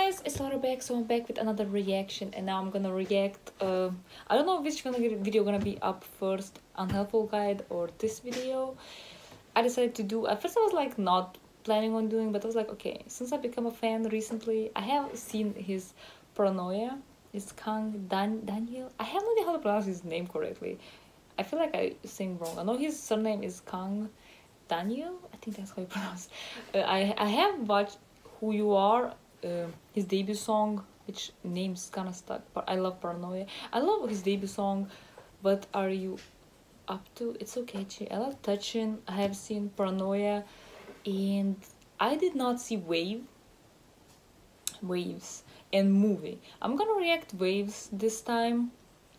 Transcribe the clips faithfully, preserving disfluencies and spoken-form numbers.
guys, it's Laura back, so I'm back with another reaction, and now I'm gonna react. Uh, I don't know which gonna video gonna be up first, Unhelpful Guide or this video. I decided to do. At first, I was like not planning on doing, but I was like, okay, since I become a fan recently, I have seen his Paranoia. It's Kang Dan Daniel. I have no idea how to pronounce his name correctly. I feel like I sing wrong. I know his surname is Kang Daniel. I think that's how you pronounce. Uh, I I have watched Who You Are. Uh, his debut song, which name's kind of stuck, but I love Paranoia. I love his debut song, What Are You Up To? It's so catchy. I love Touching. I have seen Paranoia, and I did not see Wave, Waves, and Movie. I'm gonna react Waves this time,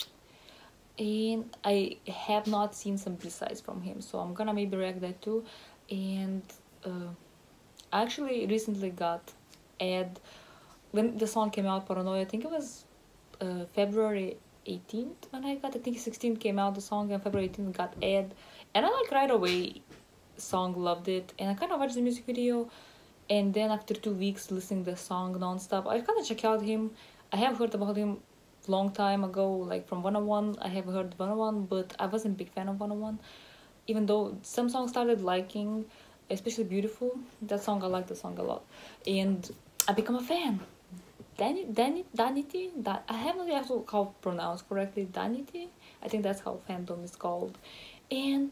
and I have not seen some B-sides from him, so I'm gonna maybe react that too. And uh, I actually recently got ad when the song came out, Paranoia. I think it was uh, February eighteenth when I got. I think sixteenth came out the song, and February eighteenth got ad, and I like right away song loved it, and I kind of watched the music video, and then after two weeks listening the song non-stop, I kind of check out him. I have heard about him long time ago, like from one oh one. I have heard one oh one, but I wasn't a big fan of one oh one, even though some songs started liking, especially Beautiful. That song, I like the song a lot, and I become a fan. Danny, Danny, Danity, that I have no idea how to pronounce correctly. Danity, I think that's how fandom is called, and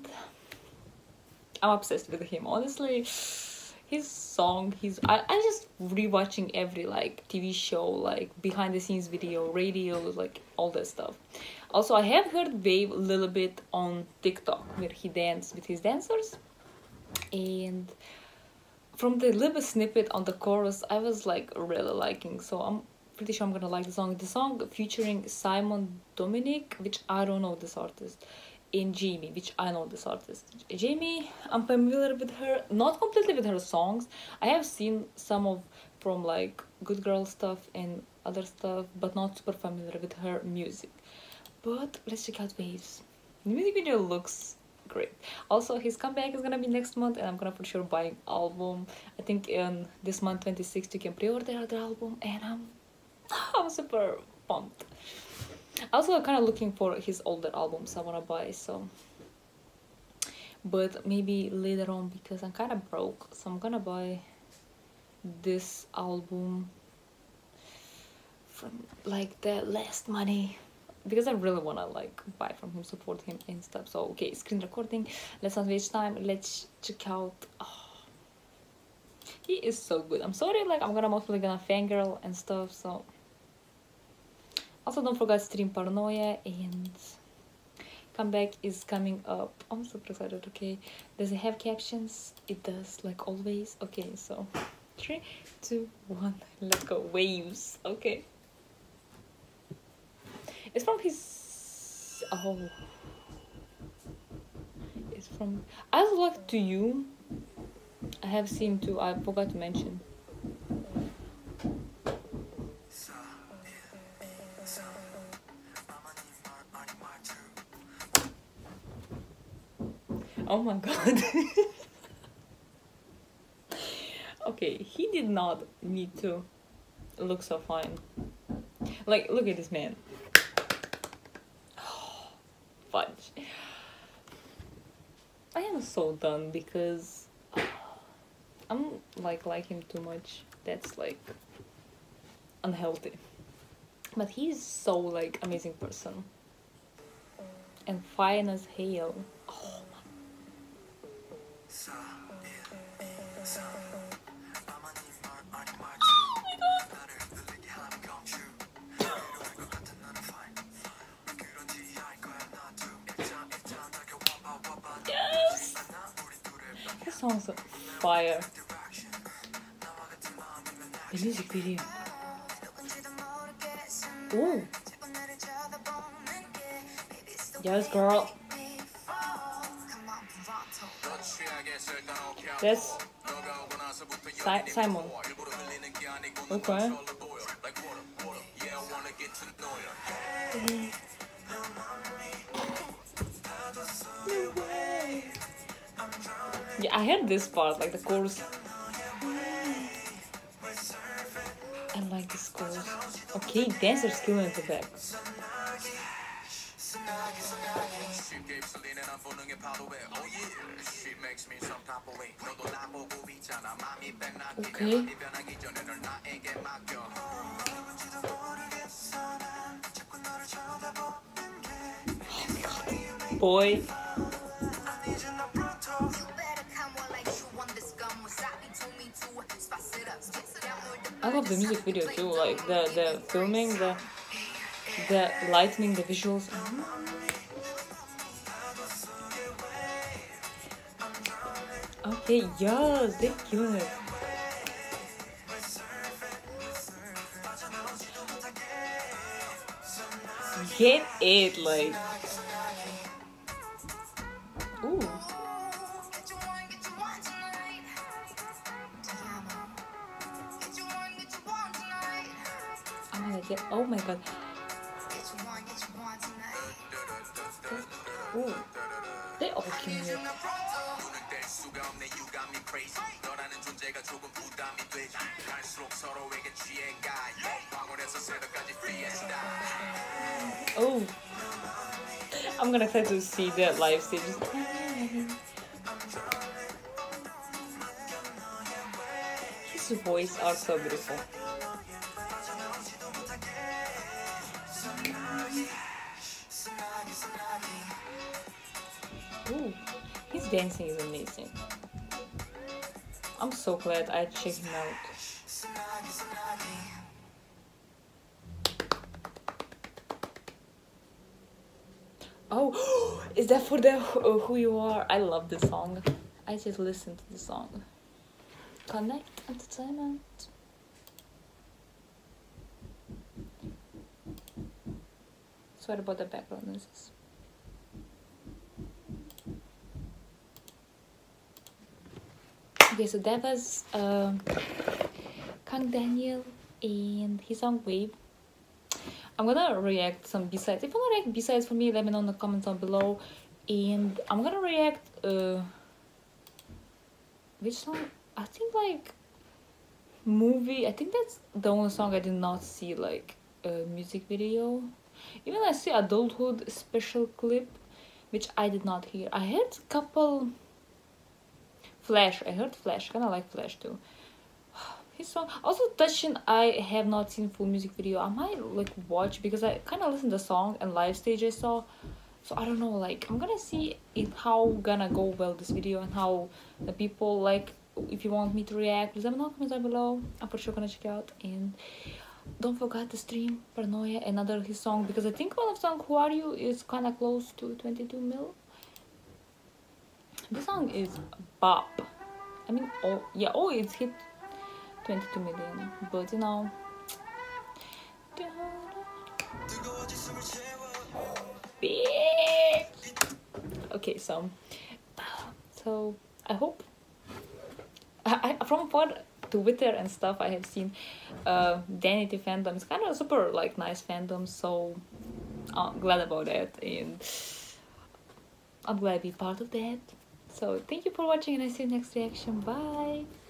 I'm obsessed with him. Honestly, his song, he's I I just rewatching every like T V show, like behind the scenes video, radios, like all that stuff. Also, I have heard Wave a little bit on TikTok where he danced with his dancers, and from the little snippet on the chorus, I was like really liking, so I'm pretty sure I'm gonna like the song. The song featuring Simon Dominic, which I don't know this artist, and Jamie, which I know this artist. Jamie, I'm familiar with her, not completely with her songs. I have seen some of from like Good Girl stuff and other stuff, but not super familiar with her music. But let's check out Waves. The music video looks great. Also, his comeback is gonna be next month, and I'm gonna for sure buy album. I think in this month twenty-sixth you can pre-order the album, and I'm I'm super pumped. Also, kind of looking for his older albums I wanna buy, so but maybe later on, because I'm kind of broke, so I'm gonna buy this album from like the last money, because I really want to like buy from him, support him and stuff. So okay, screen recording, let's not waste time, let's check out. Oh, he is so good. I'm sorry, like I'm gonna mostly gonna fangirl and stuff, so also don't forget to stream Paranoia, and comeback is coming up. I'm super excited. Okay, does it have captions? It does, like always. Okay, so three two one, let's go. Waves. Okay, it's from his, oh, it's from I Look To You. I have seen too, I forgot to mention. Oh my god. Okay, he did not need to look so fine. Like, look at this man. Fudge. I am so done because I'm like like him too much. That's like unhealthy. But he's so like amazing person and fine as hell. Oh my. This song's fire. The music video. Ooh. Yes, girl. That's si Simon. Okay. Yeah, I heard this part, like the chorus. I like this chorus. Okay, dancers killing the back. Okay. Boy. I love the music video too, like the the filming, the the lightning, the visuals. Okay, yes, they're killing it. Get it, like. Ooh. Oh my god, oh my god. Ooh. They all killing it. Oh, I'm gonna try to see the live stages. His voice are so beautiful. Ooh, his dancing is amazing. I'm so glad I checked him out. Oh, is that for the Who You Are? I love this song. I just listened to the song. Connect Entertainment. Sorry about the background noises. Okay, so that was uh, Kang Daniel and his song Wave. I'm gonna react some B-sides. If you wanna react B-sides for me, let me know in the comments down below. And I'm gonna react uh which song? I think like movie. I think that's the only song I did not see like a music video. Even I see adulthood special clip, which I did not hear. I heard a couple Flash. I heard Flash. Kinda like Flash too. His song also Touching, I have not seen full music video. I might like watch because I kind of listened to the song and live stage I saw, so I don't know, like I'm gonna see it how gonna go well this video and how the people like. If you want me to react, please let me know in the comments down below. I'm for sure gonna check out. And don't forget to stream Paranoia, another his song, because I think one of song Who Are You is kind of close to twenty-two mil. This song is bop. I mean, oh yeah, oh it's hit twenty-two million, but you know. Okay, so so I hope I, I from for Twitter and stuff I have seen uh Danity fandom. It's kind of super like nice fandom, so I'm glad about that, and I'm glad to be part of that. So thank you for watching, and I see you next reaction. Bye.